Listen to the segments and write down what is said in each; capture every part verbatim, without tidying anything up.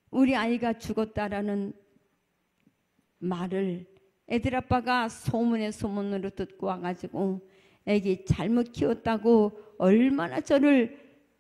우리 아이가 죽었다라는 말을 애들 아빠가 소문에 소문으로 듣고 와가지고 애기 잘못 키웠다고 얼마나 저를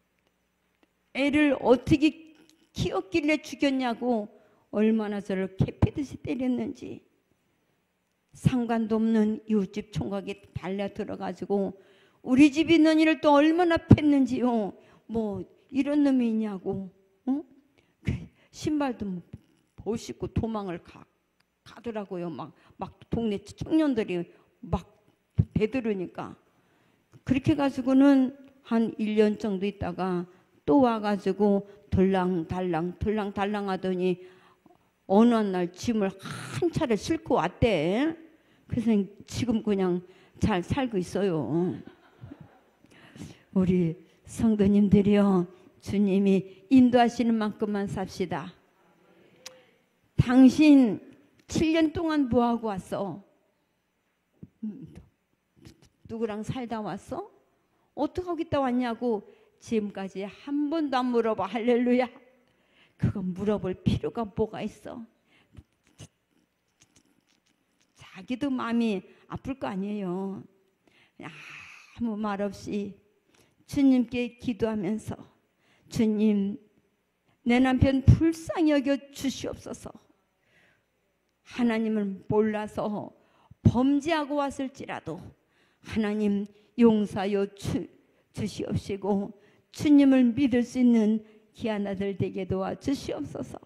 애를 어떻게 키웠길래 죽였냐고 얼마나 저를 캐피듯이 때렸는지 상관도 없는 이웃집 총각이 달려 들어가지고 우리 집 있는 일을 또 얼마나 팼는지요. 뭐 이런 놈이 있냐고. 어? 신발도 못 신고 도망을 가, 가더라고요. 막, 막 동네 청년들이 막 대들으니까. 그렇게 가지고는 한 일 년 정도 있다가 또 와가지고 덜랑달랑 덜랑달랑 하더니 어느 날 짐을 한 차례 싣고 왔대. 그래서 지금 그냥 잘 살고 있어요. 우리 성도님들이요, 주님이 인도하시는 만큼만 삽시다. 당신 칠 년 동안 뭐하고 왔어? 누구랑 살다 왔어? 어떻게 하고 있다 왔냐고 지금까지 한 번도 안 물어봐. 할렐루야. 그건 물어볼 필요가 뭐가 있어? 자기도 마음이 아플 거 아니에요. 아무 말 없이 주님께 기도하면서 주님, 내 남편 불쌍히 여겨 주시옵소서. 하나님을 몰라서 범죄하고 왔을지라도 하나님 용서하여 주, 주시옵시고 주님을 믿을 수 있는 귀한 아들 되게 도와주시옵소서.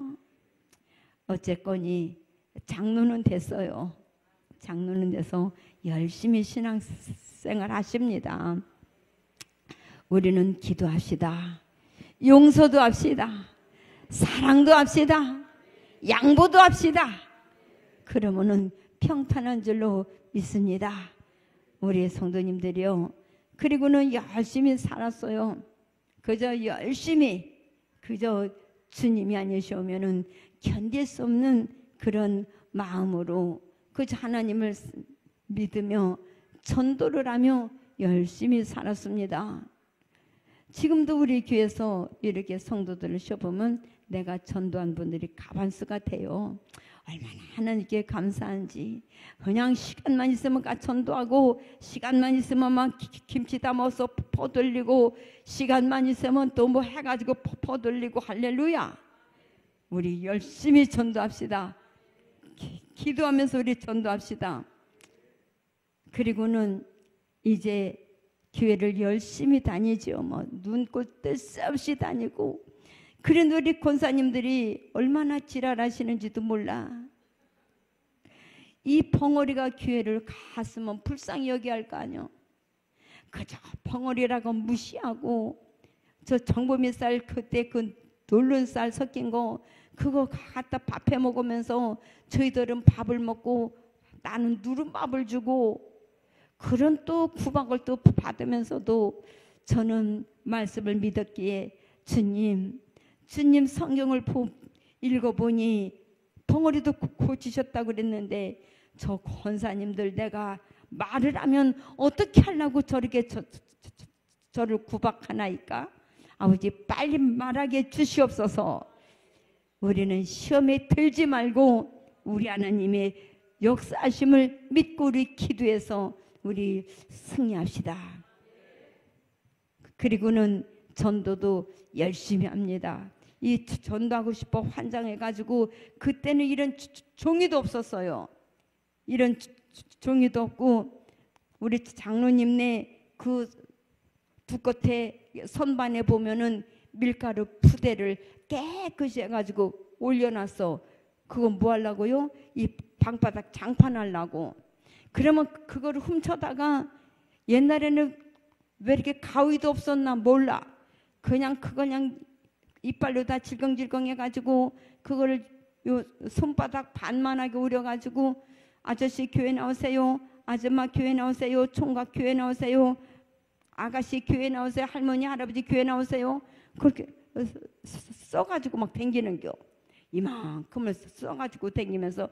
어쨌거니 장로는 됐어요. 장로는 돼서 열심히 신앙생활 하십니다. 우리는 기도합시다. 용서도 합시다. 사랑도 합시다. 양보도 합시다. 그러면은 평탄한 줄로 믿습니다. 우리 성도님들이요. 그리고는 열심히 살았어요. 그저 열심히, 그저 주님이 아니시오면은 견딜 수 없는 그런 마음으로 그저 하나님을 믿으며 전도를 하며 열심히 살았습니다. 지금도 우리 교회에서 이렇게 성도들을 쉬어보면 내가 전도한 분들이 가반수가 돼요. 얼마나 하나님께 감사한지. 그냥 시간만 있으면 전도하고 시간만 있으면 막 김치 담아서 퍼돌리고 시간만 있으면 또 뭐 해가지고 퍼돌리고. 할렐루야. 우리 열심히 전도합시다. 기, 기도하면서 우리 전도합시다. 그리고는 이제 교회를 열심히 다니죠. 뭐 눈꽃 뜰 새 없이 다니고. 그런데 우리 권사님들이 얼마나 지랄하시는지도 몰라. 이 벙어리가 교회를 갔으면 불쌍히 여기 할 거 아니요. 그저 벙어리라고 무시하고 저 정보미 쌀 그때 그 놀른 쌀 섞인 거 그거 갖다 밥해 먹으면서 저희들은 밥을 먹고 나는 누른밥을 주고 그런 또 구박을 또 받으면서도 저는 말씀을 믿었기에 주님 주님 성경을 읽어보니 벙어리도 고치셨다고 그랬는데 저 권사님들 내가 말을 하면 어떻게 하려고 저렇게 저, 저, 저, 저를 구박하나이까? 아버지 빨리 말하게 주시옵소서. 우리는 시험에 들지 말고 우리 하나님의 역사하심을 믿고 우리 기도해서 우리 승리합시다. 그리고는 전도도 열심히 합니다. 이 전도하고 싶어 환장해가지고 그때는 이런 종이도 없었어요. 이런 종이도 없고 우리 장로님네 그 두 끝에 선반에 보면은 밀가루 푸대를 깨끗이 해가지고 올려놨어. 그건 뭐 하려고요? 이 방바닥 장판하려고. 그러면 그거를 훔쳐다가 옛날에는 왜 이렇게 가위도 없었나 몰라. 그냥 그걸 그냥 이빨로 다 질겅질겅 해가지고 그거를 요 손바닥 반만하게 우려가지고 아저씨 교회 나오세요. 아줌마 교회 나오세요. 총각 교회 나오세요. 아가씨 교회 나오세요. 할머니 할아버지 교회 나오세요. 그렇게 써가지고 막 댕기는겨. 이만큼을 써가지고 댕기면서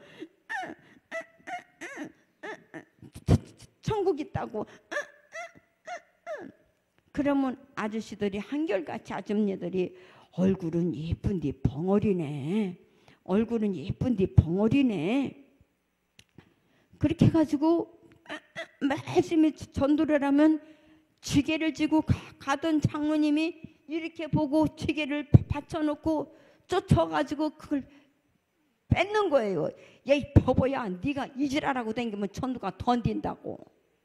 천국 있다고. 그러면 아저씨들이 한결같이 아줌마들이 얼굴은 예쁜디 벙어리네. 얼굴은 예쁜디 벙어리네. 그렇게 해가지고 말씀이 전도를 하면 지게를 지고 가, 가던 장로님이 이렇게 보고 지게를 받쳐놓고 쫓아가지고 그걸 뺏는 거예요. 야, 이 바보야, 네가 이지랄하고 다니면 전도가 던진다고.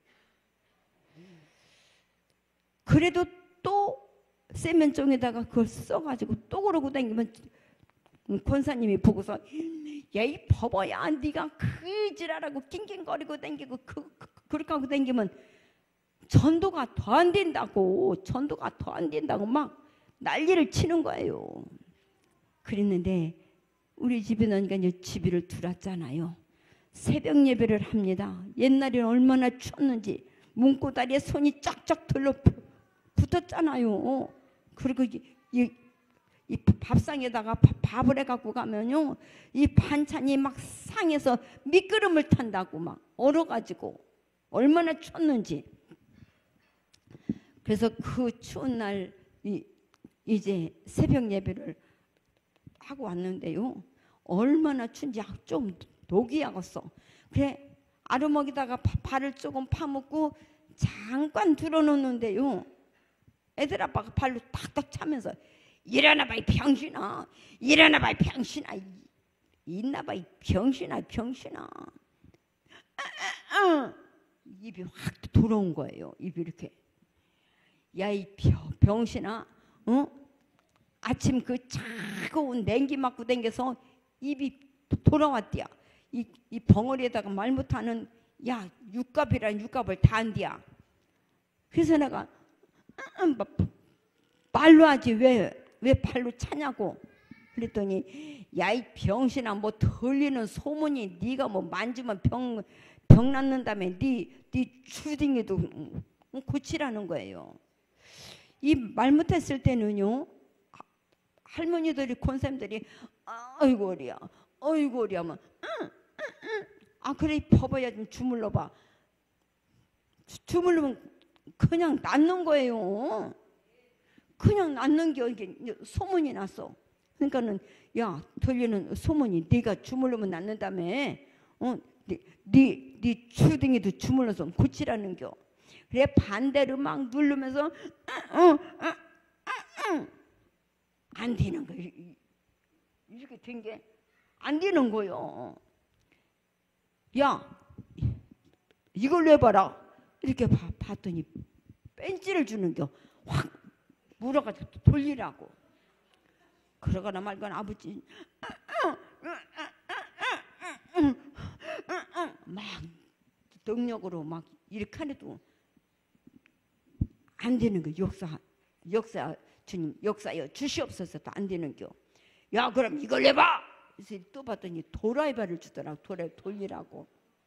그래도 또 세면종에다가 그걸 써가지고 또 그러고 다니면 권사님이 보고서 야, 이 바보야, 네가 그 지랄하고 낑낑거리고 다니고 그, 그, 그렇게 하고 다니면 전도가 더 안 된다고. 전도가 더 안 된다고 막 난리를 치는 거예요. 그랬는데 우리 집에는 그러니까 집이를 들었잖아요. 새벽 예배를 합니다. 옛날에는 얼마나 추웠는지 문고다리에 손이 쫙쫙 들러 붙었잖아요. 그리고 이, 이, 이 밥상에다가 밥을 해갖고 가면요, 이 반찬이 막 상에서 미끄럼을 탄다고 막 얼어가지고 얼마나 추웠는지. 그래서 그 추운 날 이, 이제 새벽 예배를 하고 왔는데요, 얼마나 춘지 좀 녹이 약었어. 그래 아르먹이다가 발을 조금 파묻고 잠깐 들어놓는데요, 애들 아빠가 발로 탁탁 차면서 일어나봐 이 병신아, 일어나봐 이 병신아, 있나봐 이 병신아, 병신아. 아, 아, 아. 입이 확 돌아온 거예요. 입이 이렇게. 야, 이 병신아, 어? 아침 그 차가운 냉기 맞고 댕겨서 입이 돌아왔디야. 이, 이 벙어리에다가 말 못하는, 야, 육갑이란 육갑을 다 한디야. 그래서 내가 말로 하지 왜, 왜 발로 차냐고 그랬더니, 야, 이 병신아, 뭐 들리는 소문이 네가 뭐 만지면 병, 병 낫는다며 네, 네 추딩이도 고치라는 거예요. 이 말 못했을 때는요, 할머니들이 권쌤들이 아이고 어리야, 아이고 어리야 하면 응, 응, 응. 아 그래 퍼봐야 좀 주물러봐. 주물르면 그냥 낫는 거예요. 그냥 낫는 게 이게 소문이 났어. 그러니까는 야, 들리는 소문이 네가 주물르면 낫는다며. 어, 네, 네, 네 추딩이도 주물러서 고치라는 겨. 그래 반대로 막 누르면서 응, 응, 응, 응. 안 되는 거예요. 이렇게 된 게 안 되는 거요. 야, 이걸 내봐라. 이렇게 봐, 봤더니 벤치를 주는겨. 확 물어가지고 돌리라고. 그러거나 말거나 아버지 막 능력으로 막 이렇게 하는데도 안 되는 거. 역사, 역사 주님 역사여 주시옵소서도 안 되는겨. 야, 그럼 이걸 내봐. 그래서 또 봤더니 도라이바를 주더라고. 도라이 돌리라고.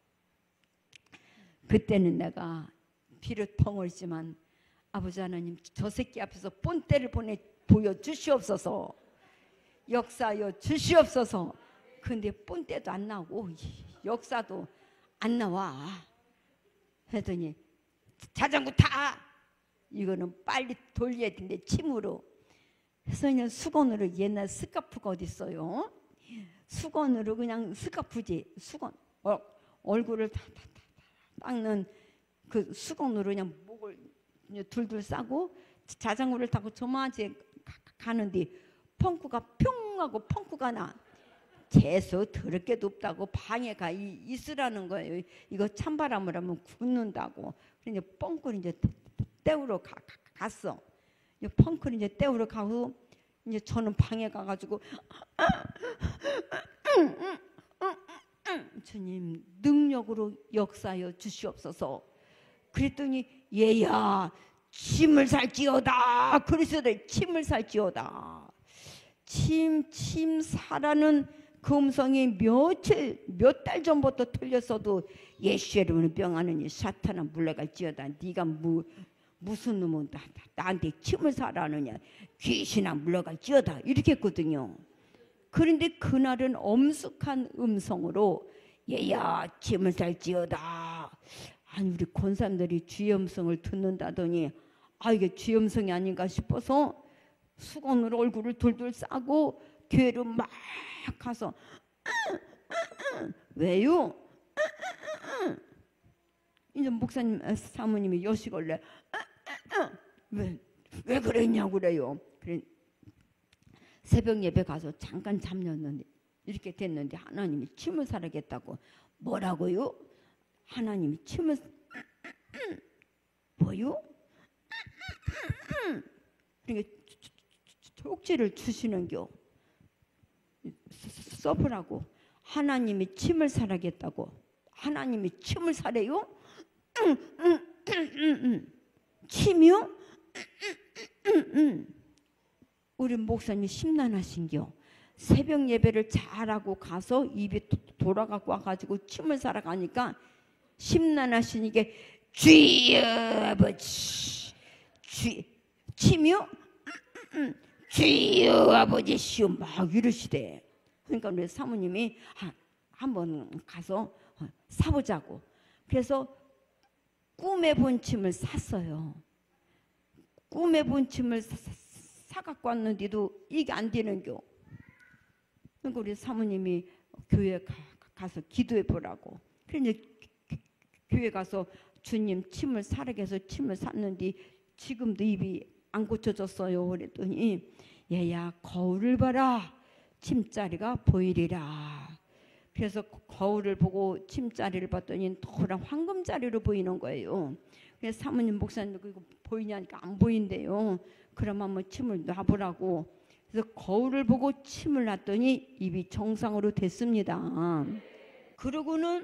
그때는 내가 비록 벙어리지만 아버지 하나님, 저 새끼 앞에서 본때를 보내 보여주시옵소서. 역사여 주시옵소서. 근데 본때도 안 나오고 역사도 안 나와. 했더니 자전거 타. 이거는 빨리 돌려야 되는데 침으로. 그래서 그냥 수건으로, 옛날 스카프가 어디 있어요? 수건으로 그냥 스카프지. 수건. 어, 얼굴을 다, 다, 다, 다 닦는 그 수건으로 그냥 목을 둘둘 싸고 자전거를 타고 저마지 가는데 펑크가 평 하고 펑크가 나. 재수 더럽게도 없다고 방해가 있으라는 거예요. 이거 찬바람을 하면 굳는다고. 그래서 펑크를 이제 떼우러 가, 가, 갔어. 펑크를 이제 떼우러 가고 이제 저는 방에 가가지고 주님 능력으로 역사여 주시옵소서. 그랬더니 얘야 침을 살지어다. 그리스도의 침을 살지어다. 침, 침 사라는 그 음성이 며칠 몇 달 전부터 들렸어도 예수 이름으로 병하느니 사탄아 물러갈지어다. 네가 무, 무슨 놈은 나, 나한테 침을 사라느냐. 귀신아 물러갈지어다. 이렇게 했거든요. 그런데 그날은 엄숙한 음성으로 얘야 침을 살지어다. 아니 우리 권사님들이 주의 음성을 듣는다더니 아 이게 주의 음성이 아닌가 싶어서 수건으로 얼굴을 돌돌 싸고 교회로 막 가서 왜요? 이제 목사님 사모님이 여시걸래 왜, 왜 그랬냐고 그래요. 그래 새벽 예배 가서 잠깐 잠겼는데 이렇게 됐는데 하나님이 침을 사라겠다고. 뭐라고요? 하나님이 침을 뭐요? 그러니까 쪽지를 주시는겨. 써보라고. 하나님이 침을 사라겠다고. 하나님이 침을 사래요? 침이요? 우리 목사님 심란하신겨. 새벽 예배를 잘하고 가서 입이 돌아가고 와가지고 침을 사러 가니까 심란하시니까 주여 아버지 주 침이요? 주여 아버지시오 막 이러시대. 그러니까 우리 사모님이 한번 가서 사보자고. 그래서 꿈에 본 침을 샀어요. 꿈에 본 침을 사, 사갖고 왔는데도 이게 안 되는겨. 그러니까 우리 사모님이 교회 가, 가서 기도해 보라고. 그래서 교회 가서 주님 침을 사라게 해서 침을 샀는데 지금도 입이 안 고쳐졌어요. 그랬더니 얘야 거울을 봐라. 침자리가 보이리라. 그래서 거울을 보고 침자리를 봤더니 노란 황금자리로 보이는 거예요. 그래서 사모님 목사님 이거 보이냐니까 안 보인대요. 그러면 한번 침을 놔보라고. 그래서 거울을 보고 침을 놨더니 입이 정상으로 됐습니다. 그러고는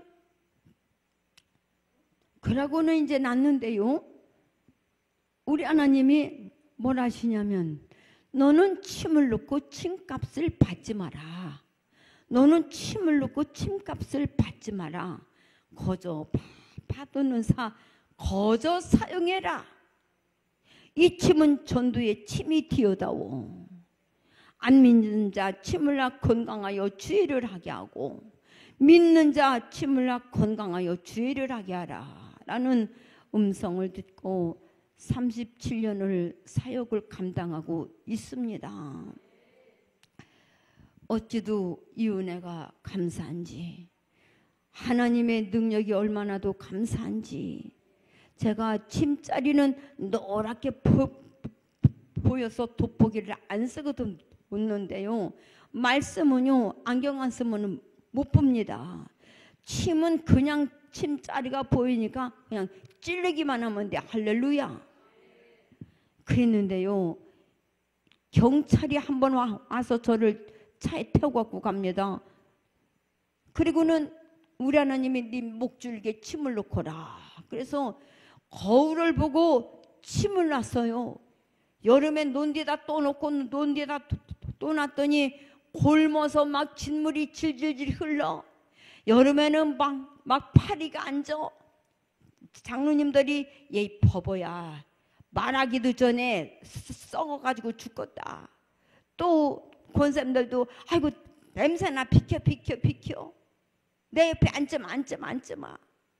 그러고는 이제 놨는데요. 우리 하나님이 뭘 하시냐면 너는 침을 넣고 침값을 받지 마라. 너는 침을 넣고 침값을 받지 마라. 거저 받는 사 거저 사용해라. 이 침은 전도의 침이 되어다오. 안 믿는 자 침을 나 건강하여 주의를 하게 하고 믿는 자 침을 나 건강하여 주의를 하게 하라 라는 음성을 듣고 삼십칠 년을 사역을 감당하고 있습니다. 어찌도 이 은혜가 감사한지, 하나님의 능력이 얼마나도 감사한지. 제가 침자리는 노랗게 보, 보여서 돋보기를 안 쓰거든 묻는데요. 말씀은요 안경 안 쓰면 못 봅니다. 침은 그냥 침자리가 보이니까 그냥 찔르기만 하면 돼. 할렐루야. 그랬는데요. 경찰이 한 번 와서 저를 차에 태워 갖고 갑니다. 그리고는 우리 하나님이 네 목줄기에 침을 넣거라. 그래서 거울을 보고 침을 놨어요. 여름에 논디에다 또 놓고 논디에다 또 놨더니 골머서 막 진물이 질질질 흘러. 여름에는 막, 막 파리가 앉아. 장로님들이 얘 버버야 말하기도 전에 썩어가지고 죽겠다. 또 권사님들도 아이고 냄새나 비켜 비켜 비켜. 내 옆에 앉지마 앉지마 앉지마.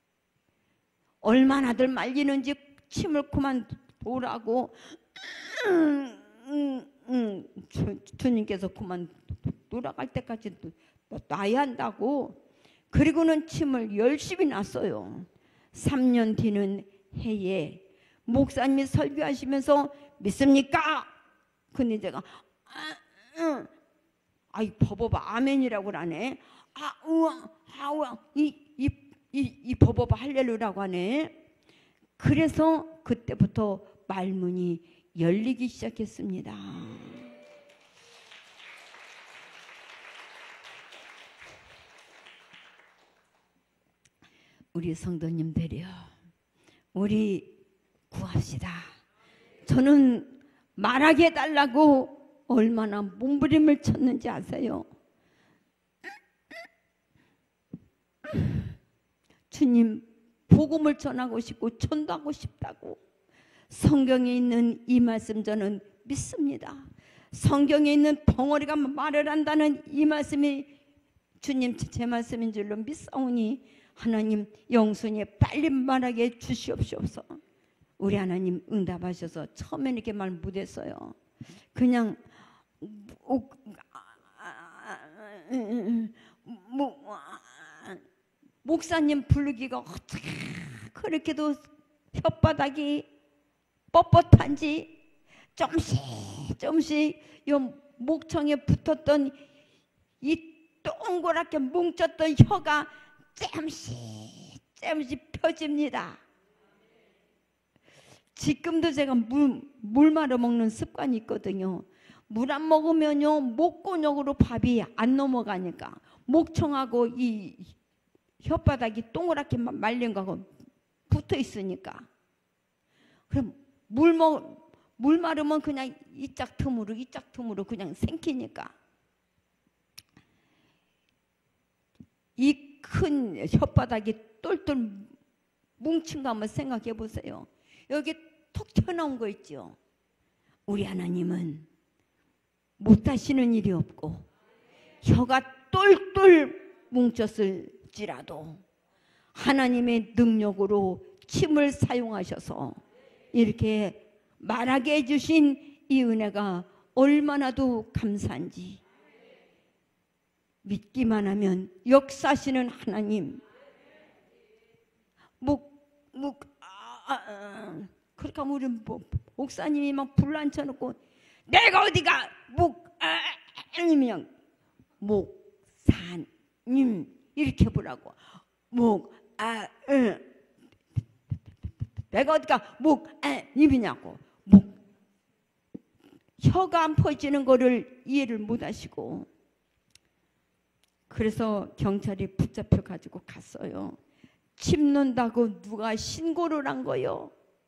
얼마나들 말리는지 침을 그만 보라고. 음, 음, 음. 주, 주님께서 그만 돌아갈 때까지 놔야 한다고. 그리고는 침을 열심히 놨어요. 삼 년 뒤는 해에 목사님이 설교하시면서 믿습니까? 근데 제가 아, 응. 아이 버버바 아멘이라고 하네. 아 우와 아 우와 이이 이 이 버버바 할렐루야라고 하네. 그래서 그때부터 말문이 열리기 시작했습니다. 우리 성도님들이요, 우리 구합시다. 저는 말하게 해달라고 얼마나 몸부림을 쳤는지 아세요? 주님 복음을 전하고 싶고 전도하고 싶다고. 성경에 있는 이 말씀 저는 믿습니다. 성경에 있는 벙어리가 말을 한다는 이 말씀이 주님 제 말씀인 줄로 믿사오니 하나님 영순이에 빨리 말하게 주시옵소서. 우리 하나님 응답하셔서 처음에 이렇게 말 못했어요. 그냥 목사님 부르기가 어떻게 그렇게도 혓바닥이 뻣뻣한지 조금씩 조금씩 요 목청에 붙었던 이 동그랗게 뭉쳤던 혀가 조금씩 조금씩 펴집니다. 지금도 제가 물, 물 말아 먹는 습관이 있거든요. 물 안 먹으면요 목근육으로 밥이 안 넘어가니까 목청하고 이 혓바닥이 동그랗게 말린 거하고 붙어 있으니까. 그럼 물 먹, 물 마르면 그냥 이짝 틈으로 이짝 틈으로 그냥 생기니까. 이 큰 혓바닥이 똘똘 뭉친 거 한번 생각해 보세요. 여기 톡 튀어나온 거 있죠. 우리 하나님은 못하시는 일이 없고 혀가 똘똘 뭉쳤을지라도 하나님의 능력으로 침을 사용하셔서 이렇게 말하게 해주신 이 은혜가 얼마나도 감사한지 믿기만 하면 역사하시는 하나님. 목, 목, 아, 아, 그렇게 하면 우리 목사님이 막 불난쳐놓고 내가 어디가 목사님이야. 목사님 이렇게 보라고. 목, 아, 응. 내가 어디가 목사님이냐고. 목. 혀가 안 퍼지는 거를 이해를 못 하시고 그래서 경찰이 붙잡혀 가지고 갔어요. 침 논다고 누가 신고를 한 거요.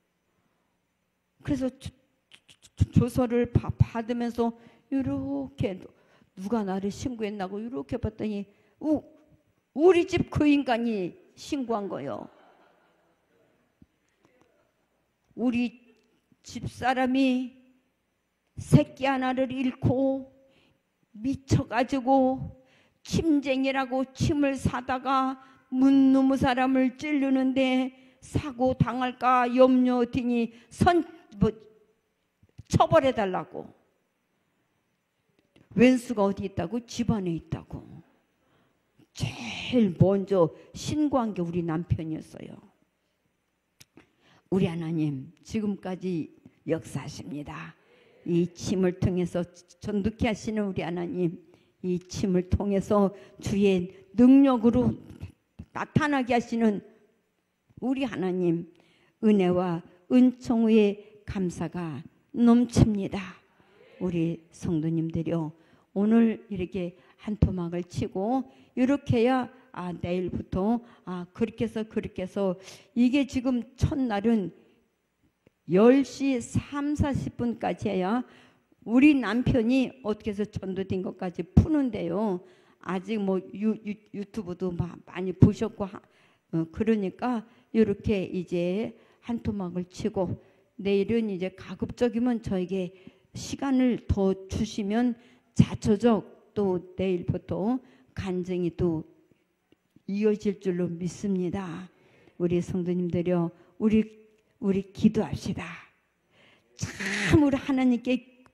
그래서 조, 조, 조서를 바, 받으면서 이렇게 누가 나를 신고했나고 이렇게 봤더니 우, 우리 집 그 인간이 신고한 거요. 우리 집사람이 새끼 하나를 잃고 미쳐가지고 침쟁이라고 침을 사다가 문누무 사람을 찌르는데 사고 당할까 염려하더니 선 뭐 처벌해 달라고. 왼수가 어디 있다고? 집안에 있다고. 제일 먼저 신고한 게 우리 남편이었어요. 우리 하나님 지금까지 역사하십니다. 이 침을 통해서 전득케 하시는 우리 하나님, 이 침을 통해서 주의 능력으로 나타나게 하시는 우리 하나님, 은혜와 은총의 감사가 넘칩니다. 우리 성도님들이요, 오늘 이렇게 한 토막을 치고 이렇게 해야 아 내일부터 아 그렇게 해서 그렇게 해서 이게 지금 첫날은 열 시 삼, 사십 분까지 해야 우리 남편이 어떻게 해서 전도된 것까지 푸는데요. 아직 뭐 유, 유, 유튜브도 막 많이 보셨고 하, 어, 그러니까 이렇게 이제 한 토막을 치고 내일은 이제 가급적이면 저에게 시간을 더 주시면 자초적 또 내일부터 간증이 또 이어질 줄로 믿습니다. 우리 성도님들이요, 우리 우리 기도합시다. 참 우리 하나님께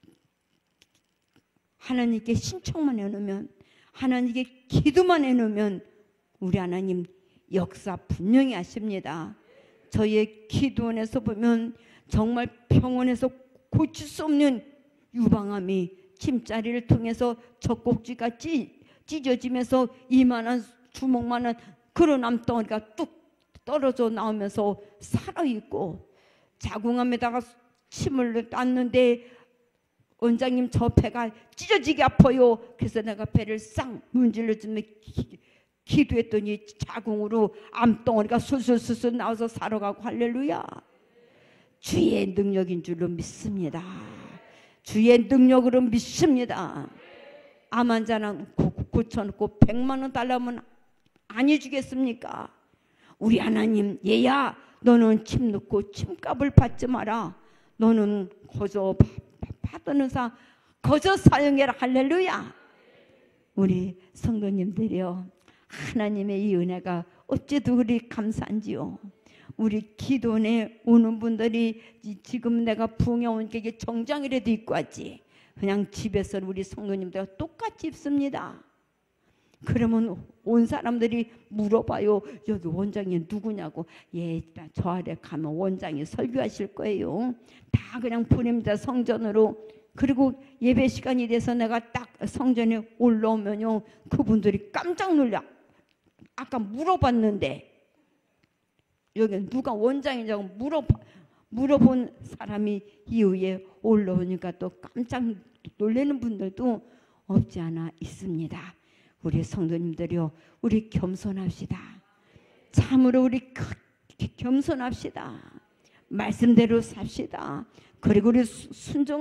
하나님께 신청만 해놓으면, 하나님께 기도만 해놓으면 우리 하나님 역사 분명히 하십니다. 저희의 기도원에서 보면 정말 병원에서 고칠 수 없는 유방암이 침자리를 통해서 젖꼭지가 찢, 찢어지면서 이만한 주먹만한 그런 암덩어리가 뚝 떨어져 나오면서 살아있고, 자궁암에다가 침을 놨는데 원장님 저 배가 찢어지게 아파요. 그래서 내가 배를 싹 문질러주며 기, 기도했더니 자궁으로 암덩어리가 술술술술 나와서 살아가고, 할렐루야. 주의 능력인 줄로 믿습니다. 주의 능력으로 믿습니다. 암 환자는 고쳐놓고 백만 원 달라면 안 해주겠습니까? 우리 하나님, 얘야 너는 침 넣고 침값을 받지 마라. 너는 거저 받은 의사 거저 사용해라. 할렐루야. 우리 성도님들이요, 하나님의 이 은혜가 어째도 그리 감사한지요. 우리 기도원에 오는 분들이 지금 내가 부흥에 온 게 정장이라도 입고 왔지. 그냥 집에서 우리 성도님들과 똑같이 입습니다. 그러면 온 사람들이 물어봐요. 여기 원장이 누구냐고. 예, 저 아래 가면 원장이 설교하실 거예요. 다 그냥 보냅니다, 성전으로. 그리고 예배 시간이 돼서 내가 딱 성전에 올라오면요, 그분들이 깜짝 놀라. 아까 물어봤는데 여기 누가 원장이냐고 물어봐, 물어본 사람이 이후에 올라오니까 또 깜짝 놀라는 분들도 없지 않아 있습니다. 우리 성도님들이요, 우리 겸손합시다. 참으로 우리 겸손합시다. 말씀대로 삽시다. 그리고 우리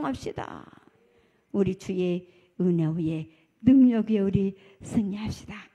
순종합시다. 우리 주의 은혜 위에 능력 위에 우리 승리합시다.